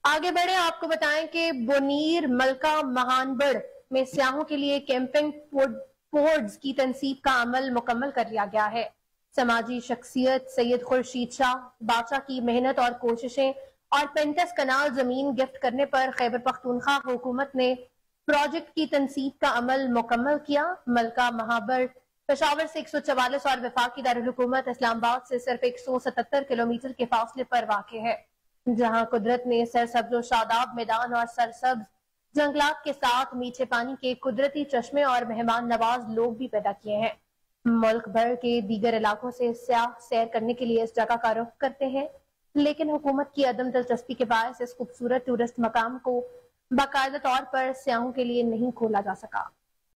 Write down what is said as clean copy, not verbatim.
आगे बढ़े, आपको बताएं कि बोनीर मलका महानबड़ में सयाहों के लिए कैंपिंग पोर्ट्स की तनसीब का अमल मुकम्मल कर लिया गया है। समाजी शख्सियत सैयद खुर्शीद शाह बादशाह की मेहनत और कोशिशें और 35 कनाल जमीन गिफ्ट करने पर खैबर पख्तूनख्वा हुकूमत ने प्रोजेक्ट की तनसीब का अमल मुकम्मल किया। मलका महाबड़ पेशावर से 144 और वफाकी दारुल हुकूमत इस्लामाबाद से सिर्फ 177 किलोमीटर के फासले पर वाक़ है, जहां कुदरत ने सरसब्ज शादाब मैदान और सरसब्ज जंगलात के साथ मीठे पानी के कुदरती चश्मे और मेहमान नवाज लोग भी पैदा किए हैं। मुल्क भर के दीगर इलाकों से सयाह सैर करने के लिए इस जगह का रुख करते हैं, लेकिन हुकूमत की अदम दिलचस्पी के बायस इस खूबसूरत टूरिस्ट मकाम को बाकायदा तौर पर सयाहों के लिए नहीं खोला जा सका।